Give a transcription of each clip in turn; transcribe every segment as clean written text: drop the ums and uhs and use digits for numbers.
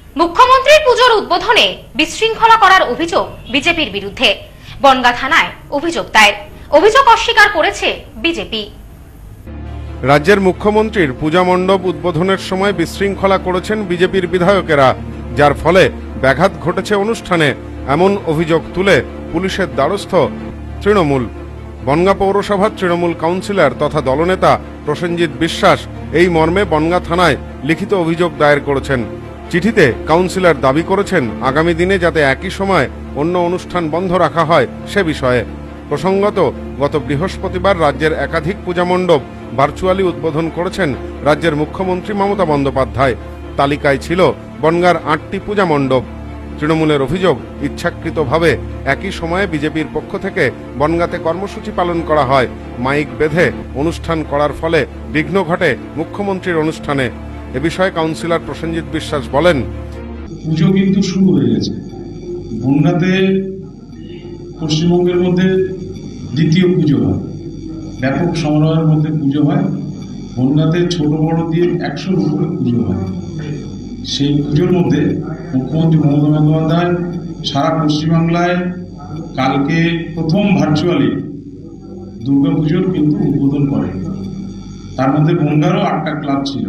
মুখ্যমন্ত্রীর পুজোর উদ্বোধনে বিশৃঙ্খলা করার অভিযোগ বিজেপির বিরুদ্ধে বনগাঁ থানায় অভিযোগ দায়ের। অভিযোগ অস্বীকার করেছে বিজেপি। রাজ্যের মুখ্যমন্ত্রীর পূজা মণ্ডপ উদ্বোধনের সময় বিশৃঙ্খলা করেছেন বিজেপির বিধায়কেরা, যার ফলে ব্যাঘাত ঘটেছে অনুষ্ঠানে, এমন অভিযোগ তুলে পুলিশের দ্বারস্থ তৃণমূল। বনগাঁ পৌরসভার তৃণমূল কাউন্সিলর তথা দলনেতা প্রসেনজিৎ বিশ্বাস এই মর্মে বনগাঁ থানায় লিখিত অভিযোগ দায়ের করেছেন। চিঠিতে কাউন্সিলর দাবি করেছেন আগামী দিনে যাতে একই সময় অন্য অনুষ্ঠান বন্ধ রাখা হয় সে বিষয়ে। প্রসঙ্গত, গত বৃহস্পতিবার রাজ্যের একাধিক পূজা মণ্ডপ ভার্চুয়ালি উদ্বোধন করেছেন রাজ্যের মুখ্যমন্ত্রী মমতা বন্দ্যোপাধ্যায়। তালিকায় ছিল বনগাঁর 8টি পূজা মণ্ডপ। তৃণমূলের অভিযোগ, ইচ্ছাকৃতভাবে একই সময়ে বিজেপির পক্ষ থেকে বনগাঁতে কর্মসূচি পালন করা হয়। মাইক বেঁধে অনুষ্ঠান করার ফলে বিঘ্ন ঘটে মুখ্যমন্ত্রীর অনুষ্ঠানে। এ বিষয়ে কাউন্সিলর প্রসেনজিৎ বিশ্বাস বলেন, পুজো কিন্তু শুরু হয়ে গেছে। বনগাঁতে পশ্চিমবঙ্গের মধ্যে দ্বিতীয় পুজো হয়, ব্যাপক সমারোহের মধ্যে পুজো হয়। বনগাঁতে ছোট বড় দিয়ে 100-র উপরে পুজো হয়। সেই পুজোর মধ্যে মুখ্যমন্ত্রী মমতা বন্দ্যোপাধ্যায় সারা পশ্চিমবাংলায় কালকে প্রথম ভার্চুয়ালি দুর্গাপুজোর কিন্তু উদ্বোধন করে। তার মধ্যে বনগাঁরও 8টা ক্লাব ছিল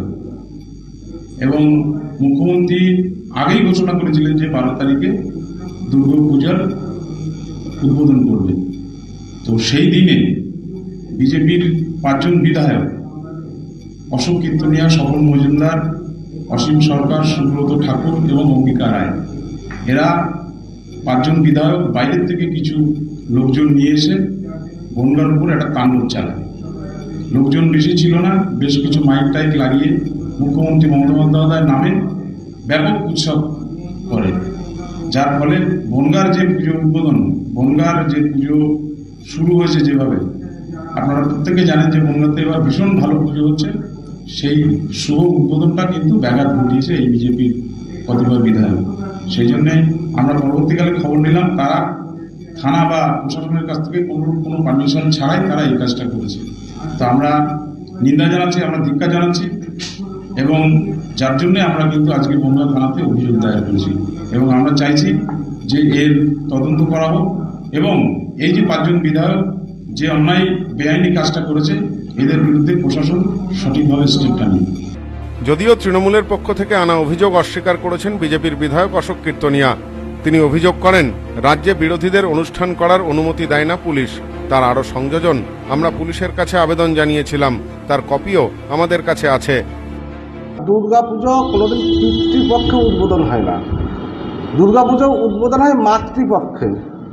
এবং মুখ্যমন্ত্রী আগেই ঘোষণা করেছিলেন যে 12 তারিখে দুর্গাপূজার উদ্বোধন করবে। তো সেই দিনে বিজেপির 5 জন বিধায়ক, অশোক কীর্তনিয়া, স্বপন মজুমদার, অসীম সরকার, সুব্রত ঠাকুর এবং অম্বিকা রায়, এরা 5 জন বিধায়ক বাইরের থেকে কিছু লোকজন নিয়ে এসে বনগাঁর উপর একটা তাণ্ডব চালায়। লোকজন বেশি ছিল না, বেশ কিছু মাইক টাইক লাগিয়ে মুখ্যমন্ত্রী মমতা বন্দ্যোপাধ্যায়ের নামে ব্যাপক উৎসব করে, যার ফলে বনগাঁর যে পুজো উদ্বোধন, বনগাঁর যে পুজো শুরু হয়েছে যেভাবে, আপনারা প্রত্যেকে জানেন যে বনগাঁতে এবার ভীষণ ভালো পুজো হচ্ছে, সেই শুভ উদ্বোধনটা কিন্তু ব্যাঘাত ঘটিয়েছে এই বিজেপির কতিপয় বিধায়ক। সেই জন্যে আমরা পরবর্তীকালে খবর নিলাম তারা থানা বা প্রশাসনের কাছ থেকে কোনো পারমিশন ছাড়াই তারা এই কাজটা করেছে। তো আমরা নিন্দা জানাচ্ছি, আমরা ধিক্কার জানাচ্ছি এবং যার জন্য আমরা কিন্তু আজকে বনগাঁ থানাতে অভিযোগ দায়ের করেছি এবং আমরা চাইছি যে এর তদন্ত করা হোক এবং এই যে 5 জন বিধায়ক যে অন্যায় বেআইনি কাজটা করেছে এদের বিরুদ্ধে প্রশাসন সঠিকভাবে স্টেপটা নিয়ে। যদিও তৃণমূলের পক্ষ থেকে আনা অভিযোগ অস্বীকার করেছেন বিজেপির বিধায়ক অশোক কীর্তনিয়া। তিনি অভিযোগ করেন, রাজ্যে বিরোধীদের অনুষ্ঠান করার অনুমতি দেয় না পুলিশ। তার আরো সংযোজন, আমরা পুলিশের কাছে আবেদন জানিয়েছিলাম, তার কপিও আমাদের কাছে আছে। দুর্গাপুজো কোনোদিন পিতৃপক্ষে উদ্বোধন হয় না, দুর্গাপুজো উদ্বোধন হয় মাতৃপক্ষে।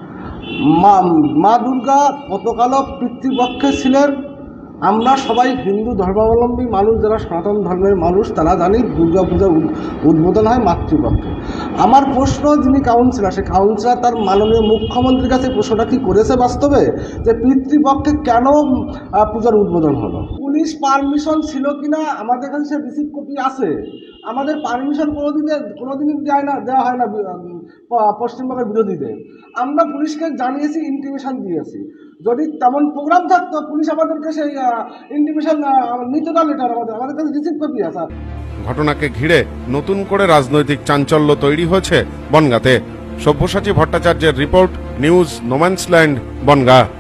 মা দুর্গা গতকালও পিতৃপক্ষে ছিলেন। আমরা সবাই হিন্দু ধর্মাবলম্বী মানুষ, যারা সনাতন ধর্মের মানুষ, তারা জানি দুর্গাপূজার উদ্বোধন হয় মাতৃপক্ষে। আমার প্রশ্ন, যিনি কাউন্সিলর, সে কাউন্সিলর তার মাননীয় মুখ্যমন্ত্রীর কাছে প্রশ্নটা কি করেছে বাস্তবে, যে পিতৃপক্ষে কেন পূজার উদ্বোধন হলো? পুলিশ পারমিশন ছিল কিনা আমাদের কাছে সে রিসিভ কপি আছে। আমাদের পারমিশন কোনোদিনই দেওয়া হয় না পশ্চিমবঙ্গের বিরোধীদের। আমরা পুলিশকে জানিয়েছি, ইন্টিমেশন দিয়েছি। যদি তেমন প্রোগ্রাম থাকতো পুলিশ আমাদেরকে সেই ইন্টিমেশন নিত না, লেটার আমাদের কাছে রিসিভ কপি আছে। ঘটনাকে ঘিরে নতুন করে রাজনৈতিক চাঞ্চল্য তৈরি হয়েছে বনগাঁতে। সব্যসাচী ভট্টাচার্যের রিপোর্ট, নিউজ নোম্যান্সল্যান্ড, বনগাঁ।